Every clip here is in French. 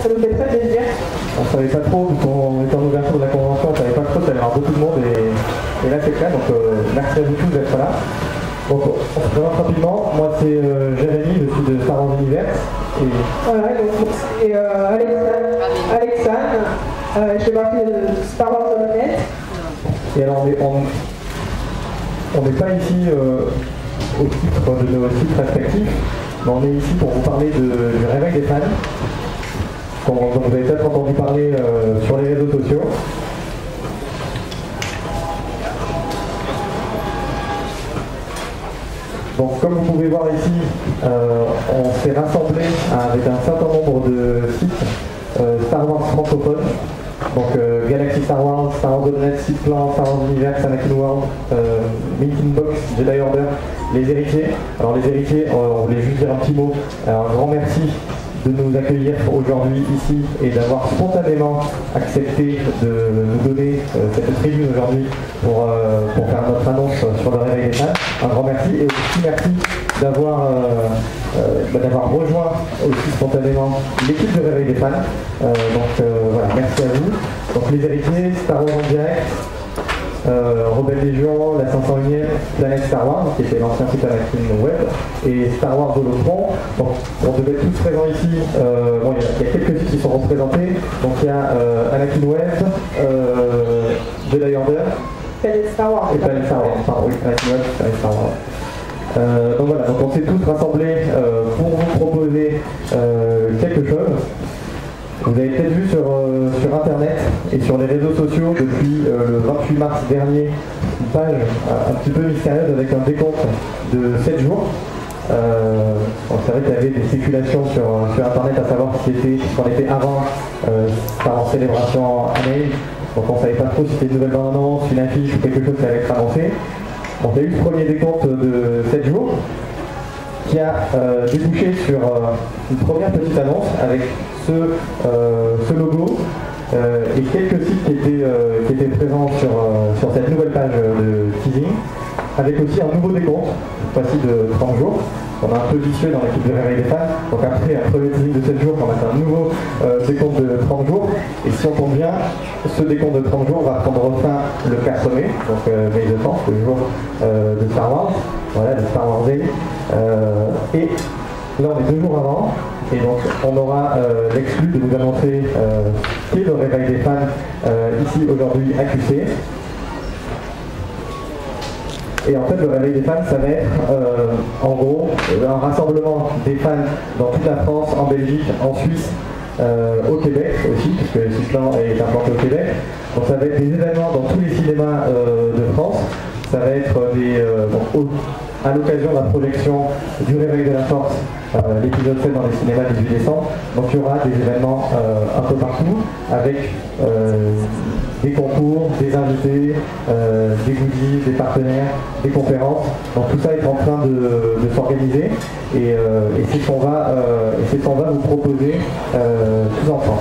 ça nous fait très plaisir. On ne savait pas trop, vu qu'on était en ouverture de la convention, on ne savait pas trop, ça allait y avoir beaucoup de monde et là c'est clair, donc merci à vous tous d'être là. Donc on se présente rapidement, moi c'est Jérémy, je suis de Star Wars Universe. Et... Voilà, donc c'est Alexandre, je fais partie de Star Wars Net. Et alors on n'est pas ici au titre de nos titres respectifs, mais on est ici pour vous parler du réveil des fans, dont vous avez peut-être entendu parler sur les réseaux sociaux. Donc comme vous pouvez voir ici, on s'est rassemblé avec un certain nombre de sites Star Wars francophones. Donc Galaxy Star Wars, Star Wars .net, Siteplan, Star Wars Universe, Anakin World, Linkin Box, Jedi Order, les héritiers. Alors les héritiers, on voulait juste dire un petit mot. Alors, un grand merci de nous accueillir aujourd'hui ici et d'avoir spontanément accepté de nous donner cette tribune aujourd'hui pour faire notre annonce sur le réveil des fans. Un grand merci et aussi merci d'avoir rejoint aussi spontanément l'équipe de réveil des fans. Voilà, merci à vous. Donc les héritiers, Star Wars en direct, Rebelle Légion, la 501e, Planète Star Wars, qui était l'ancien site Anakin Web, et Star Wars Holocron. Donc on devait être tous présents ici. Il y a quelques sites qui sont représentés. Donc il y a Anakin Web, Jedi Order, Planète Star Wars. Et Planète Star Wars. Enfin, oui, Anakin Web, Planète Star Wars. Donc voilà, donc on s'est tous rassemblés pour vous proposer quelque chose. Vous avez peut-être vu sur internet et sur les réseaux sociaux depuis le 28 mars dernier une page un petit peu mystérieuse avec un décompte de 7 jours. C'est vrai qu'il y avait des spéculations sur internet à savoir ce qu'on était avant en célébration année. Donc on ne savait pas trop si c'était une nouvelle bande-annonce, une affiche ou quelque chose qui allait être annoncé. Donc il y a eu ce premier décompte de 7 jours qui a débouché sur une première petite annonce avec ce logo et quelques sites qui étaient présents sur cette nouvelle page de teasing, avec aussi un nouveau décompte, cette fois-ci de 30 jours. On a un peu vicieux dans l'équipe de réveil des fans, donc après un premier teasing de 7 jours, on a fait un nouveau décompte de 30 jours, et si on tombe bien, ce décompte de 30 jours va prendre fin le 4 mai, donc mai de temps, le jour de Star Wars, voilà, de Star Wars Day, et là on est 2 jours avant, et donc on aura l'exclu de vous annoncer qui est le réveil des fans ici aujourd'hui à QC. Et en fait, le réveil des fans, ça va être en gros un rassemblement des fans dans toute la France, en Belgique, en Suisse, au Québec aussi, puisque Siteplan est implanté au Québec. Donc ça va être des événements dans tous les cinémas de France. Ça va être à l'occasion de la projection du Réveil de la Force, l'épisode 7 dans les cinémas du 18 décembre. Donc il y aura des événements un peu partout, avec des concours, des invités, des goodies, des partenaires, des conférences. Donc tout ça est en train de s'organiser et c'est ce qu'on va vous proposer tous ensemble.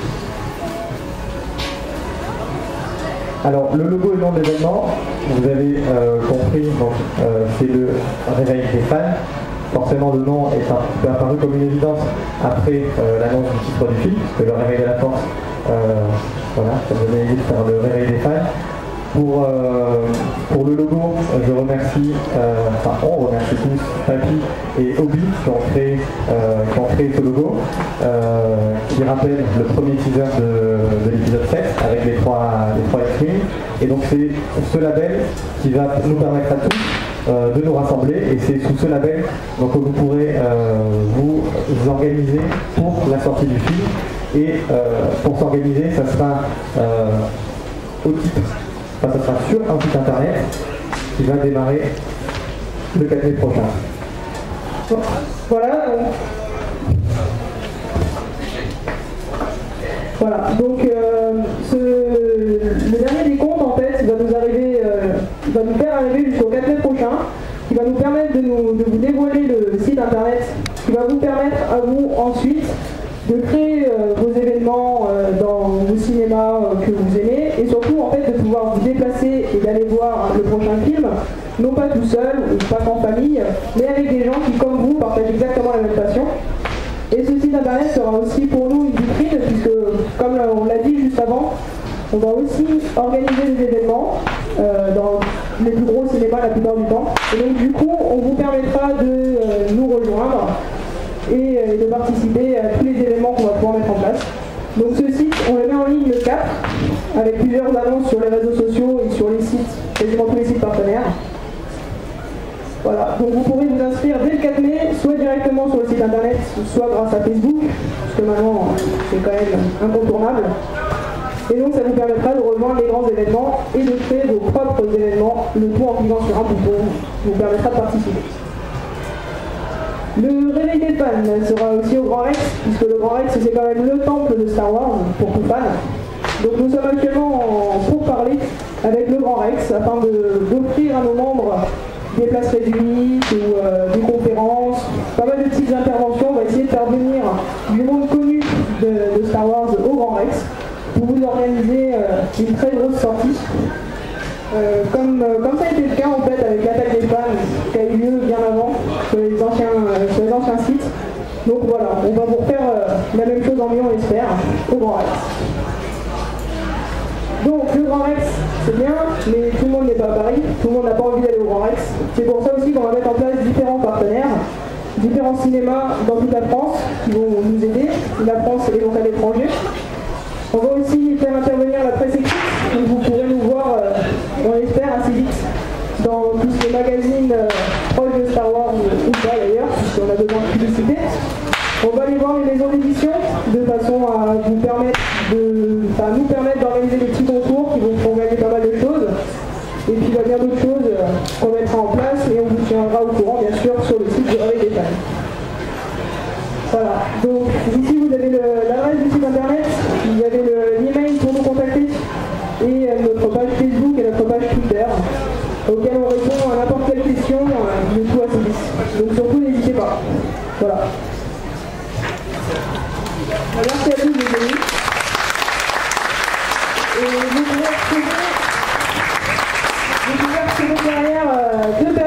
Alors le logo et le nom de l'événement, vous avez compris, c'est le réveil des fans. Forcément le nom est un peu apparu comme une évidence après l'annonce du titre du film, parce que le réveil de la force, voilà, ça me donnait l'idée de faire le réveil des fans. Pour le logo, je remercie, on remercie tous Papy et Obi qui ont créé ce logo, qui rappelle le premier teaser de l'épisode 7 avec les trois exprimes. Et donc c'est ce label qui va nous permettre à tous de nous rassembler, et c'est sous ce label donc, que vous pourrez vous organiser pour la sortie du film. Et pour s'organiser, ça sera au titre. Ça sera sur un site internet qui va démarrer le 4 mai prochain. Voilà. Voilà. Donc le dernier décompte en fait va nous faire arriver jusqu'au 4 mai prochain, qui va nous permettre de vous dévoiler le site internet, qui va vous permettre à vous ensuite de créer vos événements dans vos cinémas que vous aimez, et surtout en fait de pouvoir vous déplacer et d'aller voir le prochain film, non pas tout seul ou pas qu'en famille, mais avec des gens qui comme vous partagent exactement la même passion. Et ce site internet sera aussi pour nous une vitrine, puisque, comme on l'a dit juste avant, on va aussi organiser des événements dans les plus gros cinémas la plupart du temps. Et donc du coup, on vous permettra de nous rejoindre et de participer à tous les événements qu'on va pouvoir mettre en place. Donc ce site, on le met en ligne le 4, avec plusieurs annonces sur les réseaux sociaux et sur les sites, quasiment tous les sites partenaires. Voilà, donc vous pourrez vous inscrire dès le 4 mai, soit directement sur le site internet, soit grâce à Facebook, parce que maintenant c'est quand même incontournable. Et donc ça vous permettra de rejoindre les grands événements et de créer vos propres événements, le tout en cliquant sur un bouton, qui vous permettra de participer. Le réveil des fans sera aussi au Grand Rex, puisque le Grand Rex c'est quand même le temple de Star Wars pour tout fan. Donc nous sommes actuellement en pourparlers avec le Grand Rex afin d'offrir à nos membres des places réduites ou des conférences, pas mal de petites interventions. On va essayer de faire venir du monde connu de Star Wars au Grand Rex pour vous organiser une très grosse sortie. Comme ça a été le cas en fait avec l'attaque des fans qui a eu lieu bien avant sur les anciens sites. Donc voilà, on va vous refaire la même chose en mieux, on espère, au Grand Rex. Donc le Grand Rex, c'est bien, mais tout le monde n'est pas à Paris, tout le monde n'a pas envie d'aller au Grand Rex. C'est pour ça aussi qu'on va mettre en place différents partenaires, différents cinémas dans toute la France qui vont nous aider, la France et donc à l'étranger. On va aussi faire intervenir la presse écrite, donc vous pourrez nous voir, on l'espère, assez vite dans tous les magazines proches de Star Wars ou pas d'ailleurs, puisqu'on a besoin de publicité. On va aller voir les maisons d'édition de façon à nous permettre d'organiser des petits concours qui vont faire gagner pas mal de choses. Et puis il y a bien d'autres choses qu'on mettra en place et on vous tiendra au courant bien sûr sur le site du Réveil des fans. Voilà, donc ici vous avez l'adresse du site internet, il y avait l'email pour nous contacter et notre page Facebook et notre page Twitter auquel on répond à n'importe quelle question, de tout assez vite. Donc surtout n'hésitez pas. Voilà. Merci à tous les amis. Et vous pouvez retrouver derrière deux personnes